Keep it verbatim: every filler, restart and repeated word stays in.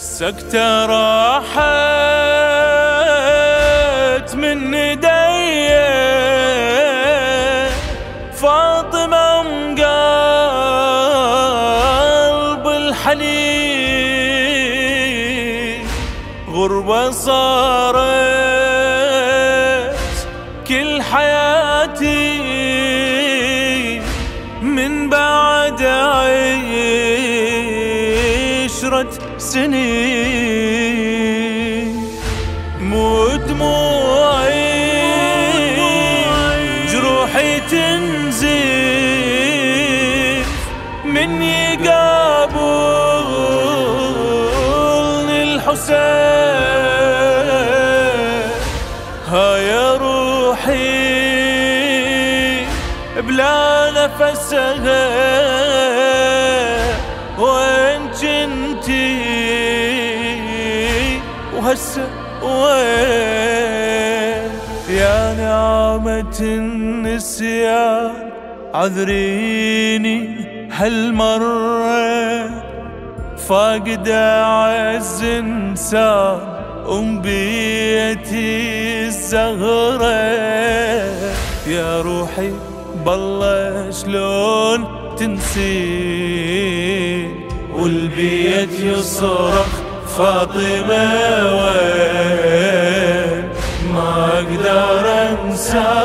سكتة راحت من ايدي فاطمة ام قلب الحنين، غربة صارت كل حياتي من بعد عشرة سنين. مو دموعي جروحي تنزف من يقابلني الحسين. ها يا روحي بلا نفسها وين جنتي وهسه وين؟ يا نعمة النسيان عذريني هالمرة، فاقد أعز إنسان أم بيتي الزهرة. يا روحي بالله شلون تنسين والبيت يصرخ فاطمة وين؟ ما أقدر أنسى